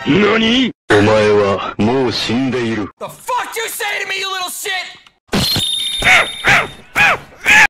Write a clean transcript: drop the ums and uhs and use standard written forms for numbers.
何？お前はもう死んでいる。 The fuck you say to me, you little shit!